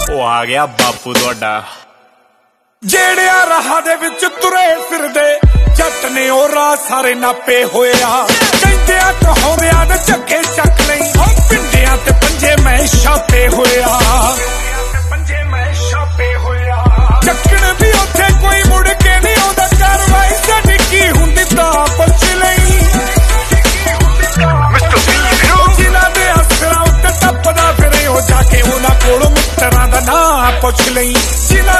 ਉਹ ਆ ਗਿਆ ਬਾਪੂ ਤੁਹਾਡਾ। ਜਿਹੜਿਆ ਰਾਹਾਂ ਦੇ ਵਿੱਚ ਤੁਰੇ ਫਿਰਦੇ ਜੱਟ ਨੇ ਉਹ ਰਾਹ ਸਾਰੇ ਨਾਪੇ ਹੋਇਆ। ਕਹਿੰਦਿਆਂ ਕਹਾਉਂਦਿਆਂ ਨੇ ਝੱਗੇ ਚੱਕ ਲਈ ਉਹ ਪਿੰਡਿਆਂ ਤੇ ਪੰਜੇ ਮੈਂ ਛਾਪੇ ਹੋਇਆ। ਚੱਕਣ ਵੀ ਉੱਥੇ ਕੋਈ ਮੁੜ ਕੇ ਨਹੀਂ ਆਉਂਦਾ। ਕਾਰਵਾਈ ਸਾਡੀ ਕੀ ਹੁੰਦੀ ਤਾਂ ਪੁੱਛ ਲਈ। ਜਿਨ੍ਹਾਂ ਦੇ ਅਸਰਾਂ ਉੱਤੇ ਟੱਪਦਾ ਫਿਰੇ ਉਹ ਜਾ ਕੇ ਉਹਨਾਂ ਕੋਲੋਂ ਮਿੱਤਰਾਂ ਦਾ ਨਾਂ ਪੁੱਛ ਲਈ। ਜਿਨ੍ਹਾਂ